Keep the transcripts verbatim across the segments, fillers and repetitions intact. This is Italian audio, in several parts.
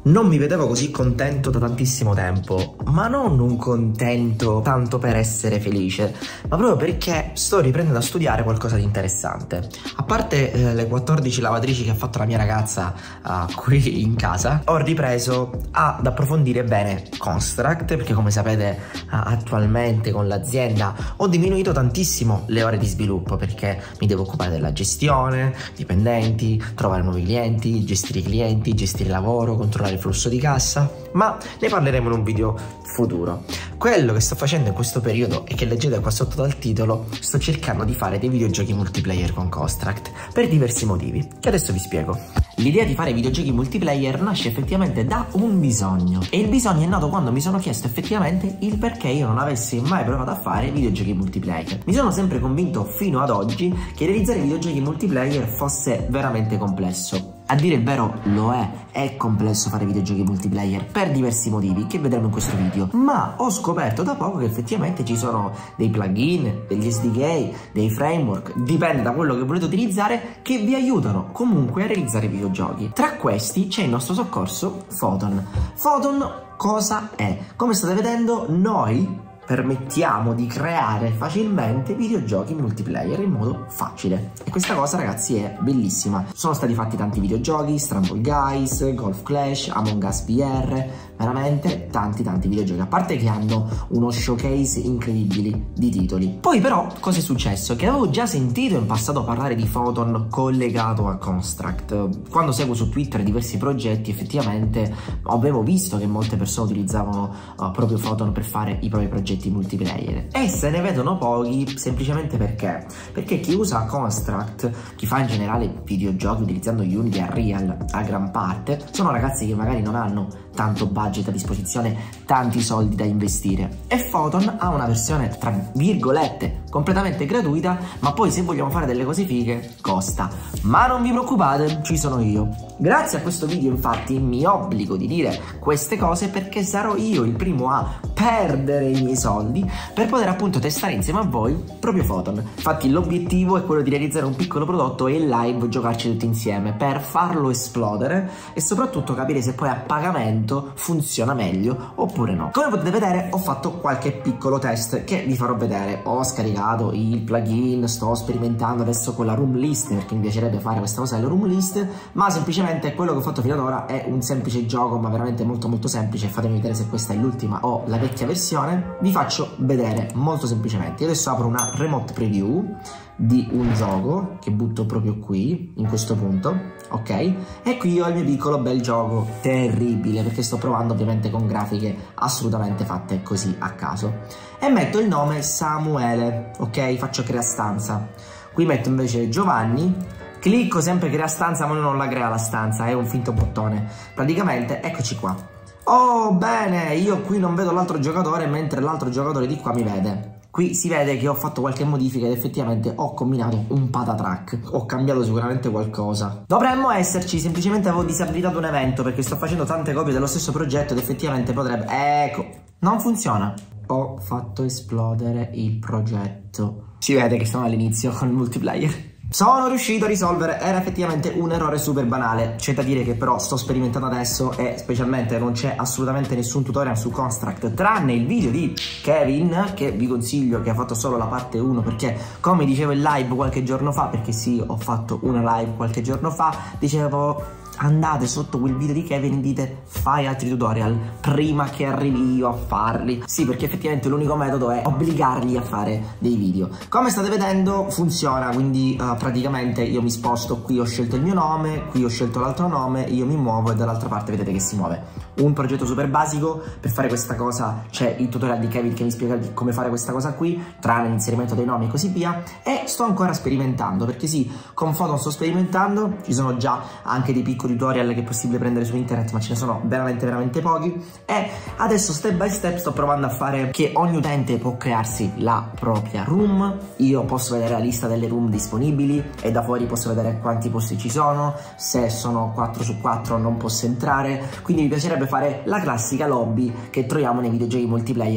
Non mi vedevo così contento da tantissimo tempo, ma non un contento tanto per essere felice, ma proprio perché sto riprendendo a studiare qualcosa di interessante. A parte eh, le quattordici lavatrici che ha fatto la mia ragazza uh, qui in casa, ho ripreso ad approfondire bene Construct, perché come sapete uh, attualmente con l'azienda ho diminuito tantissimo le ore di sviluppo, perché mi devo occupare della gestione, dipendenti, trovare nuovi clienti, gestire i clienti, gestire il lavoro, controllare il flusso di cassa, ma ne parleremo in un video futuro. Quello che sto facendo in questo periodo e che leggete qua sotto dal titolo, sto cercando di fare dei videogiochi multiplayer con Construct per diversi motivi, che adesso vi spiego. L'idea di fare videogiochi multiplayer nasce effettivamente da un bisogno, e il bisogno è nato quando mi sono chiesto effettivamente il perché io non avessi mai provato a fare videogiochi multiplayer. Mi sono sempre convinto fino ad oggi che realizzare videogiochi multiplayer fosse veramente complesso. A dire il vero lo è, è complesso fare videogiochi multiplayer per diversi motivi che vedremo in questo video, ma ho scoperto da poco che effettivamente ci sono dei plugin, degli S D K, dei framework, dipende da quello che volete utilizzare, che vi aiutano comunque a realizzare videogiochi. Tra questi c'è il nostro soccorso Photon. Photon cosa è? Come state vedendo, noi permettiamo di creare facilmente videogiochi multiplayer in modo facile, e questa cosa ragazzi è bellissima. Sono stati fatti tanti videogiochi, Stumble Guys, Golf Clash, Among Us V R, veramente tanti tanti videogiochi, a parte che hanno uno showcase incredibili di titoli. Poi però cosa è successo? Che avevo già sentito in passato parlare di Photon collegato a Construct. Quando seguo su Twitter diversi progetti, effettivamente avevo visto che molte persone utilizzavano uh, proprio Photon per fare i propri progetti multiplayer, e se ne vedono pochi semplicemente perché perché chi usa Construct, chi fa in generale videogiochi utilizzando Unity e Unreal a gran parte, sono ragazzi che magari non hanno tanto budget a disposizione, tanti soldi da investire, e Photon ha una versione tra virgolette completamente gratuita, ma poi se vogliamo fare delle cose fighe costa. Ma non vi preoccupate, ci sono io. Grazie a questo video infatti mi obbligo di dire queste cose, perché sarò io il primo a perdere i miei soldi per poter appunto testare insieme a voi proprio Photon. Infatti l'obiettivo è quello di realizzare un piccolo prodotto e in live giocarci tutti insieme per farlo esplodere e soprattutto capire se poi a pagamento funziona meglio oppure no. Come potete vedere ho fatto qualche piccolo test che vi farò vedere. Ho scaricato il plugin, sto sperimentando adesso con la room list, perché mi piacerebbe fare questa cosa della room list, ma semplicemente quello che ho fatto fino ad ora è un semplice gioco, ma veramente molto molto semplice. Fatemi vedere se questa è l'ultima o la vecchia versione. Vi faccio vedere molto semplicemente. Io adesso apro una remote preview di un gioco che butto proprio qui in questo punto, ok, e qui ho il mio piccolo bel gioco terribile, perché sto provando ovviamente con grafiche assolutamente fatte così a caso, e metto il nome Samuele, ok, faccio crea stanza. Qui metto invece Giovanni, clicco sempre crea stanza, ma non la crea la stanza, è un finto bottone praticamente. Eccoci qua. Oh bene, io qui non vedo l'altro giocatore, mentre l'altro giocatore di qua mi vede. Qui si vede che ho fatto qualche modifica ed effettivamente ho combinato un patatrack. Ho cambiato sicuramente qualcosa. Dovremmo esserci, semplicemente avevo disabilitato un evento perché sto facendo tante copie dello stesso progetto ed effettivamente potrebbe... Ecco, non funziona. Ho fatto esplodere il progetto. Si vede che sono all'inizio con il multiplayer. Sono riuscito a risolvere, era effettivamente un errore super banale. C'è da dire che però sto sperimentando adesso e specialmente non c'è assolutamente nessun tutorial su Construct, tranne il video di Kevin, che vi consiglio, che ha fatto solo la parte uno, perché come dicevo in live qualche giorno fa, perché sì, ho fatto una live qualche giorno fa, dicevo andate sotto quel video di Kevin e dite fai altri tutorial prima che arrivi io a farli. Sì, perché effettivamente l'unico metodo è obbligarli a fare dei video. Come state vedendo funziona, quindi uh, praticamente io mi sposto, qui ho scelto il mio nome, qui ho scelto l'altro nome, io mi muovo e dall'altra parte vedete che si muove. Un progetto super basico. Per fare questa cosa c'è il tutorial di Kevin che mi spiega come fare questa cosa qui, tranne l'inserimento dei nomi e così via, e sto ancora sperimentando, perché sì, con Photon sto sperimentando, ci sono già anche dei piccoli tutorial che è possibile prendere su internet, ma ce ne sono veramente veramente pochi, e adesso step by step sto provando a fare che ogni utente può crearsi la propria room. Io posso vedere la lista delle room disponibili e da fuori posso vedere quanti posti ci sono, se sono quattro su quattro non posso entrare, quindi mi piacerebbe fare la classica lobby che troviamo nei videogiochi multiplayer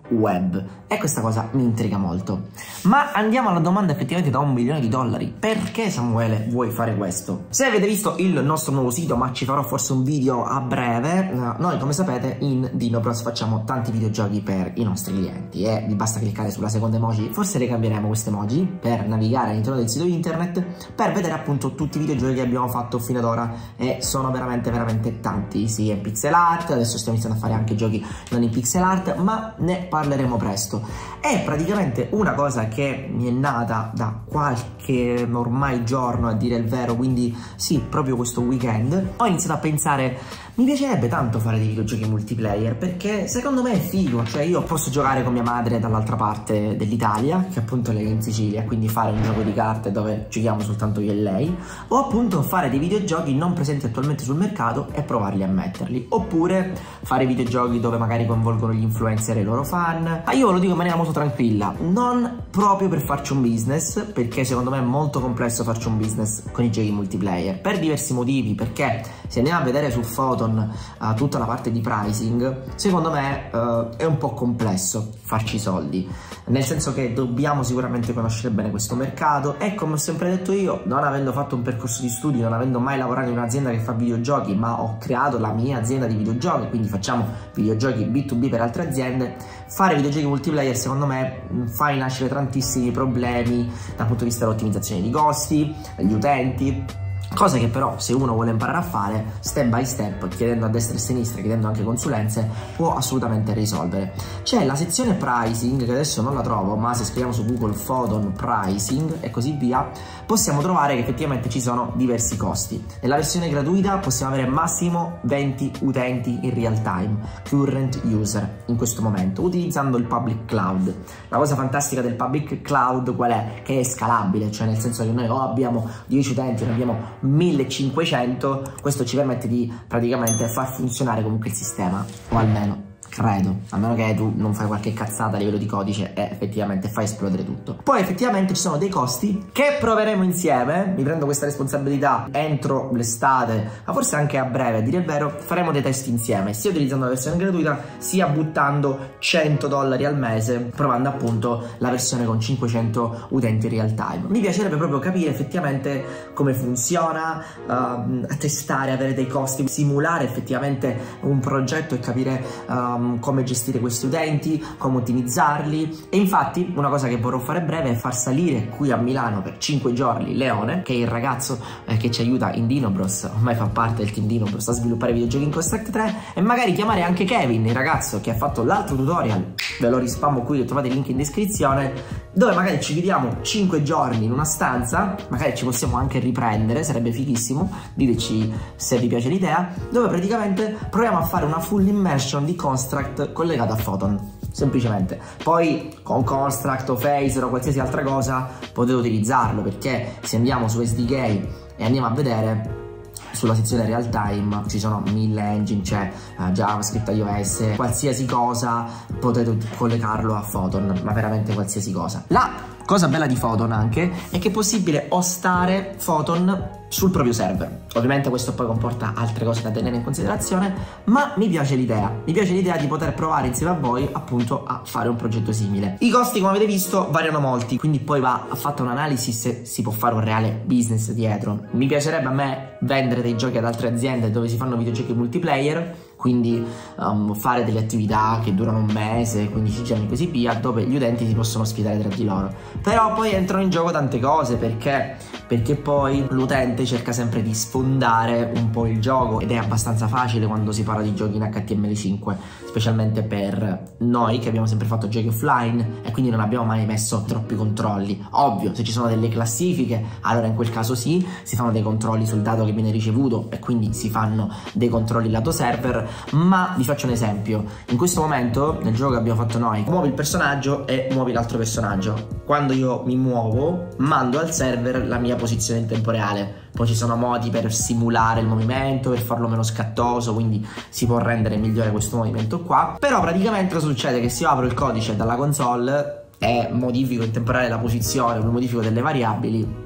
web, e questa cosa mi intriga molto. Ma andiamo alla domanda effettivamente da un milione di dollari: perché Samuele vuoi fare questo? Se avete visto il nostro nuovo sito, ma ci farò forse un video a breve, noi come sapete in Dinobros facciamo tanti videogiochi per i nostri clienti e vi basta cliccare sulla seconda emoji, forse le cambieremo queste emoji per navigare all'interno del sito internet per vedere appunto tutti i videogiochi che abbiamo fatto fino ad ora, e sono veramente veramente tanti, sì, in pixel art, adesso stiamo iniziando a fare anche giochi non in pixel art, ma ne parleremo presto. È praticamente una cosa che mi è nata da qualche ormai giorno, a dire il vero, quindi sì, proprio questo weekend ho iniziato a pensare: mi piacerebbe tanto fare dei videogiochi multiplayer, perché secondo me è figo, cioè io posso giocare con mia madre dall'altra parte dell'Italia, che appunto lei è in Sicilia, quindi fare un gioco di carte dove giochiamo soltanto io e lei, o appunto fare dei videogiochi non presenti attualmente sul mercato e provarli a metterli, oppure fare videogiochi dove magari coinvolgono gli influencer e i loro fan. Ma io ve lo dico in maniera molto tranquilla, non proprio per farci un business, perché secondo me è molto complesso farci un business con i giochi multiplayer, per diversi motivi, perché se andiamo a vedere su Photon Uh, tutta la parte di pricing, secondo me uh, è un po' complesso farci i soldi, nel senso che dobbiamo sicuramente conoscere bene questo mercato, e come ho sempre detto io, non avendo fatto un percorso di studi, non avendo mai lavorato in un'azienda che fa videogiochi, ma ho creato la mia azienda di videogiochi, quindi facciamo videogiochi B due B per altre aziende, fare videogiochi multiplayer secondo me fa nascere tantissimi problemi dal punto di vista dell'ottimizzazione di costi, degli utenti, cosa che però se uno vuole imparare a fare step by step, chiedendo a destra e a sinistra, chiedendo anche consulenze, può assolutamente risolvere. C'è la sezione pricing, che adesso non la trovo, ma se scriviamo su Google Photon pricing e così via, possiamo trovare che effettivamente ci sono diversi costi. Nella versione gratuita possiamo avere massimo venti utenti in real time, current user, in questo momento, utilizzando il public cloud. La cosa fantastica del public cloud qual è? Che è scalabile, cioè nel senso che noi o abbiamo dieci utenti o ne abbiamo millecinquecento, questo ci permette di praticamente far funzionare comunque il sistema, o almeno credo, a meno che tu non fai qualche cazzata a livello di codice e effettivamente fai esplodere tutto. Poi effettivamente ci sono dei costi che proveremo insieme, mi prendo questa responsabilità entro l'estate, ma forse anche a breve, a dire il vero, faremo dei test insieme, sia utilizzando la versione gratuita, sia buttando cento dollari al mese, provando appunto la versione con cinquecento utenti in real time. Mi piacerebbe proprio capire effettivamente come funziona, uh, testare, avere dei costi, simulare effettivamente un progetto e capire um, come gestire questi utenti, come ottimizzarli. E infatti una cosa che vorrò fare breve è far salire qui a Milano per cinque giorni Leone, che è il ragazzo eh, che ci aiuta in Dinobros, ormai fa parte del team Dinobros a sviluppare videogiochi in Construct tre, e magari chiamare anche Kevin, il ragazzo che ha fatto l'altro tutorial, ve lo rispammo qui, trovate il link in descrizione, dove magari ci vediamo cinque giorni in una stanza, magari ci possiamo anche riprendere, sarebbe fighissimo, diteci se vi piace l'idea, dove praticamente proviamo a fare una full immersion di Construct collegato a Photon, semplicemente. Poi con Construct o Phaser o qualsiasi altra cosa potete utilizzarlo, perché se andiamo su S D K e andiamo a vedere sulla sezione real time ci sono mille engine, c'è uh, JavaScript, iOS, qualsiasi cosa potete collegarlo a Photon, ma veramente qualsiasi cosa. La cosa bella di Photon anche è che è possibile ostare Photon sul proprio server. Ovviamente questo poi comporta altre cose da tenere in considerazione, ma mi piace l'idea, mi piace l'idea di poter provare insieme a voi appunto a fare un progetto simile. I costi, come avete visto, variano molti, quindi poi va fatta un'analisi se si può fare un reale business dietro. Mi piacerebbe a me vendere dei giochi ad altre aziende dove si fanno videogiochi multiplayer, quindi um, fare delle attività che durano un mese, quindici giorni e così via, dove gli utenti si possono sfidare tra di loro. Però poi entrano in gioco tante cose, perché perché poi l'utente cerca sempre di sfondare un po' il gioco, ed è abbastanza facile quando si parla di giochi in H T M L cinque, specialmente per noi che abbiamo sempre fatto giochi offline e quindi non abbiamo mai messo troppi controlli. Ovvio, se ci sono delle classifiche, allora in quel caso sì, si fanno dei controlli sul dato che viene ricevuto e quindi si fanno dei controlli lato server. Ma vi faccio un esempio: in questo momento nel gioco che abbiamo fatto noi, muovi il personaggio e muovi l'altro personaggio. Quando io mi muovo mando al server la mia posizione in tempo reale. Poi ci sono modi per simulare il movimento, per farlo meno scattoso, quindi si può rendere migliore questo movimento qua. Però praticamente cosa succede? Che se io apro il codice dalla console e modifico in tempo reale la posizione, poi modifico delle variabili,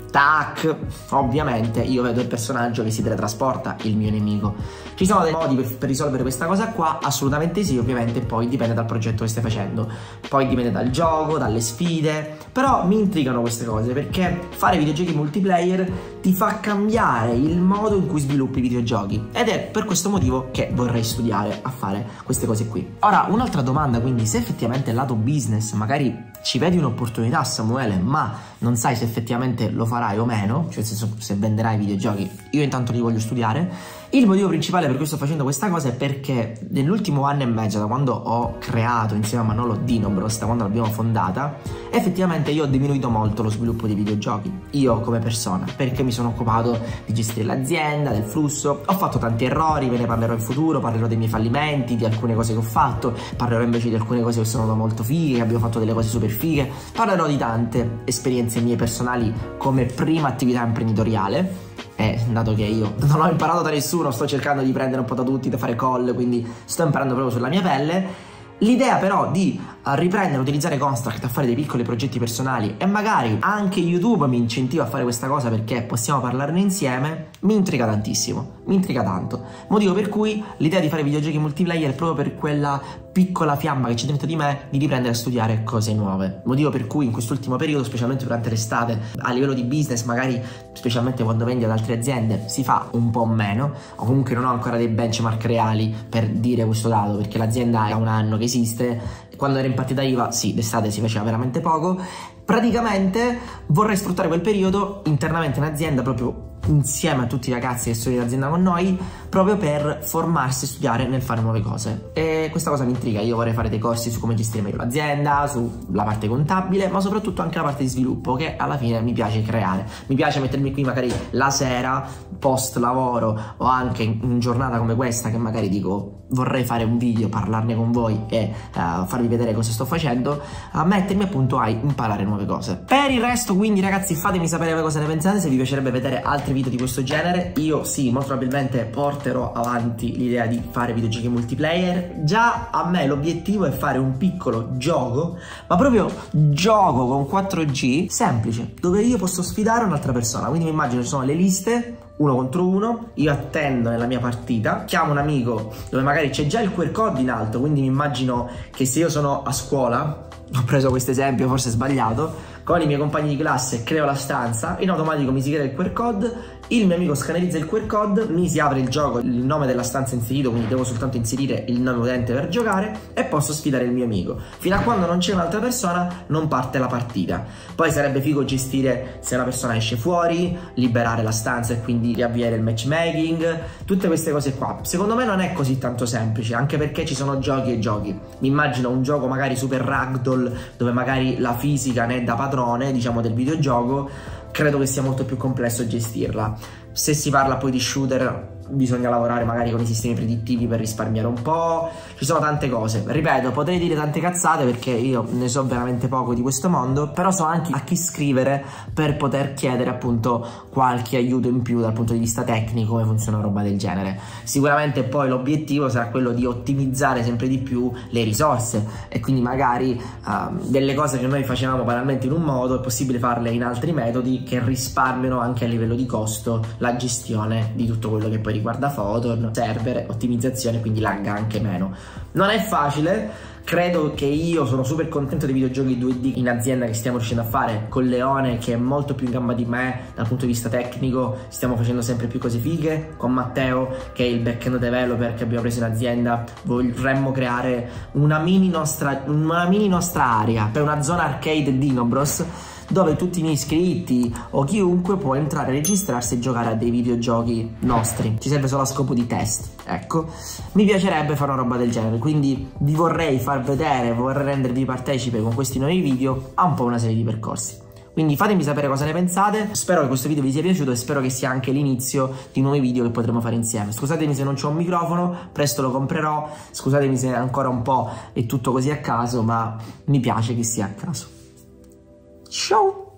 tac, ovviamente io vedo il personaggio che si teletrasporta, il mio nemico. Ci sono dei modi per, per risolvere questa cosa qua? Assolutamente sì, ovviamente poi dipende dal progetto che stai facendo, poi dipende dal gioco, dalle sfide, però mi intrigano queste cose perché fare videogiochi multiplayer ti fa cambiare il modo in cui sviluppi i videogiochi ed è per questo motivo che vorrei studiare a fare queste cose qui. Ora, un'altra domanda, quindi, se effettivamente lato business magari ci vedi un'opportunità, Samuele, ma non sai se effettivamente lo farai o meno, cioè se, se venderai videogiochi, io intanto li voglio studiare. Il motivo principale per cui sto facendo questa cosa è perché nell'ultimo anno e mezzo, da quando ho creato insieme a Manolo Dinobros, da quando l'abbiamo fondata, effettivamente io ho diminuito molto lo sviluppo di videogiochi, io come persona, perché mi sono occupato di gestire l'azienda, del flusso, ho fatto tanti errori, ve ne parlerò in futuro, parlerò dei miei fallimenti, di alcune cose che ho fatto, parlerò invece di alcune cose che sono molto fighe, che abbiamo fatto delle cose super fighe, parlerò di tante esperienze mie personali come prima attività imprenditoriale. E dato che io non ho imparato da nessuno, sto cercando di prendere un po' da tutti, da fare call, quindi sto imparando proprio sulla mia pelle. L'idea però di riprendere, utilizzare Construct a fare dei piccoli progetti personali e magari anche YouTube mi incentiva a fare questa cosa perché possiamo parlarne insieme, mi intriga tantissimo, mi intriga tanto. Motivo per cui l'idea di fare videogiochi multiplayer è proprio per quella piccola fiamma che c'è dentro di me di riprendere a studiare cose nuove. Motivo per cui in quest'ultimo periodo, specialmente durante l'estate, a livello di business, magari specialmente quando vendi ad altre aziende, si fa un po' meno, o comunque non ho ancora dei benchmark reali per dire questo dato, perché l'azienda ha un anno che esiste. Quando ero in partita I V A, sì, d'estate si faceva veramente poco. Praticamente vorrei sfruttare quel periodo internamente in azienda, proprio insieme a tutti i ragazzi che sono in azienda con noi, proprio per formarsi e studiare nel fare nuove cose. E questa cosa mi intriga. Io vorrei fare dei corsi su come gestire meglio l'azienda, sulla parte contabile, ma soprattutto anche la parte di sviluppo, che alla fine mi piace creare. Mi piace mettermi qui magari la sera, post lavoro o anche in giornata come questa, che magari dico vorrei fare un video, parlarne con voi e uh, farvi vedere cosa sto facendo, a mettermi appunto a imparare nuove cose. Per il resto, quindi, ragazzi, fatemi sapere cosa ne pensate, se vi piacerebbe vedere altri video di questo genere. Io sì, molto probabilmente porterò avanti l'idea di fare videogiochi multiplayer. Già a me l'obiettivo è fare un piccolo gioco, ma proprio gioco con quattro G semplice, dove io posso sfidare un'altra persona. Quindi mi immagino ci sono le liste uno contro uno, io attendo nella mia partita, chiamo un amico dove magari c'è già il Q R code in alto, quindi mi immagino che se io sono a scuola, ho preso questo esempio, forse sbagliato, con i miei compagni di classe creo la stanza, in automatico mi si crea il Q R code, il mio amico scannerizza il Q R code, mi si apre il gioco, il nome della stanza inserito, quindi devo soltanto inserire il nome utente per giocare e posso sfidare il mio amico. Fino a quando non c'è un'altra persona non parte la partita. Poi sarebbe figo gestire se una persona esce fuori, liberare la stanza e quindi riavviare il matchmaking, tutte queste cose qua. Secondo me non è così tanto semplice, anche perché ci sono giochi e giochi. Mi immagino un gioco magari super ragdoll, dove magari la fisica ne è da padrone, diciamo, del videogioco. Credo che sia molto più complesso gestirla. Se si parla poi di shooter, bisogna lavorare magari con i sistemi predittivi per risparmiare un po', ci sono tante cose. Ripeto, potrei dire tante cazzate perché io ne so veramente poco di questo mondo, però so anche a chi scrivere per poter chiedere appunto qualche aiuto in più dal punto di vista tecnico, come funziona una roba del genere. Sicuramente poi l'obiettivo sarà quello di ottimizzare sempre di più le risorse e quindi magari uh, delle cose che noi facevamo banalmente in un modo è possibile farle in altri metodi che risparmiano anche a livello di costo la gestione di tutto quello che poi riguarda Photon, server, ottimizzazione, quindi lagga anche meno. Non è facile, credo che io sono super contento dei videogiochi due D in azienda che stiamo riuscendo a fare con Leone, che è molto più in gamba di me dal punto di vista tecnico, stiamo facendo sempre più cose fighe. Con Matteo, che è il back-end developer che abbiamo preso in azienda, vorremmo creare una mini nostra, una mini nostra area, per una zona arcade Dinobros, dove tutti i miei iscritti o chiunque può entrare a registrarsi e giocare a dei videogiochi nostri. Ci serve solo a scopo di test, ecco. Mi piacerebbe fare una roba del genere, quindi vi vorrei far vedere, vorrei rendervi partecipe con questi nuovi video a un po' una serie di percorsi. Quindi fatemi sapere cosa ne pensate, spero che questo video vi sia piaciuto e spero che sia anche l'inizio di nuovi video che potremo fare insieme. Scusatemi se non c'ho un microfono, presto lo comprerò, scusatemi se ancora un po' è tutto così a caso, ma mi piace che sia a caso. Ciao!